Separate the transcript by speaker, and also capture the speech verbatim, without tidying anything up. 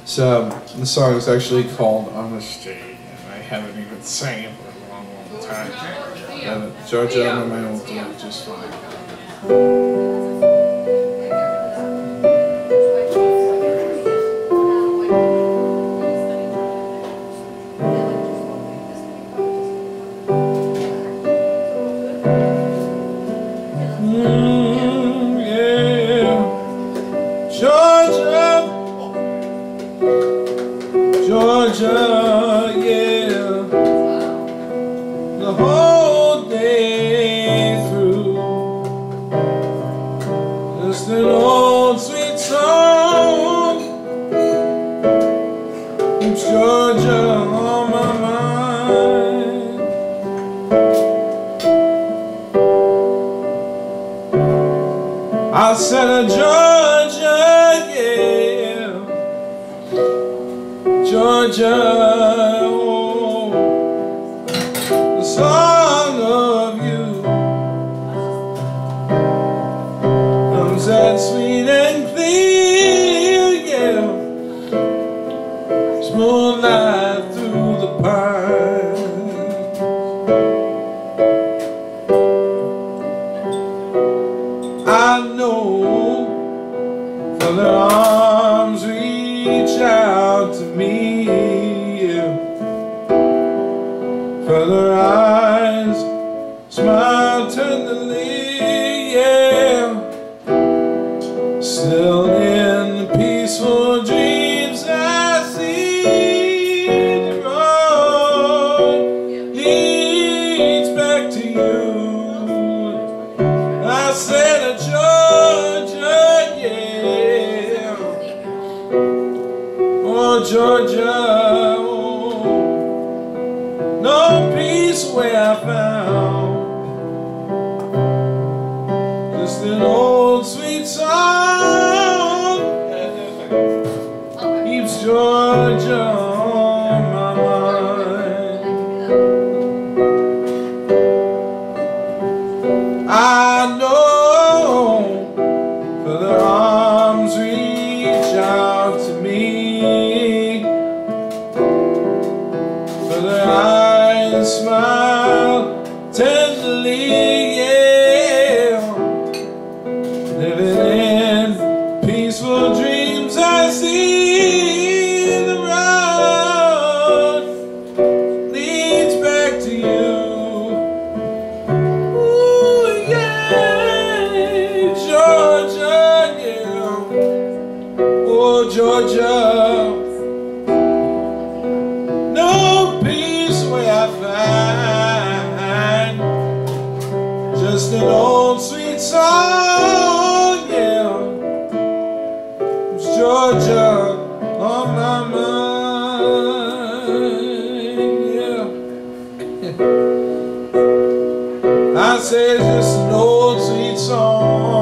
Speaker 1: So the song is actually called Honesty, and I haven't even sang it for a long, long time. And Georgia and my will do it just fine. Mm, yeah. Georgia, Georgia, yeah, the whole day through, just an old sweet song keeps Georgia on my mind. I said, Georgia, yeah, Georgia, oh, the song of you comes that sweet and clear, yeah, smooth light through the pines. I know for the arms reach out to me, yeah. For their eyes smile tenderly, yeah. Still in the peaceful dreams I see the road leads back to you. I said, Georgia, yeah, oh Georgia, oh, no peace where I found, just an old sweet song keeps Georgia on my mind. I know for their arms reach out to me, for their eyes smile tenderly, yeah. Living in peaceful dreams, I see the road leads back to you. Ooh, yeah, Georgia, yeah, oh Georgia, no peace where I find, just an old sweet song, yeah, it's Georgia on my mind, yeah. I say just an old sweet song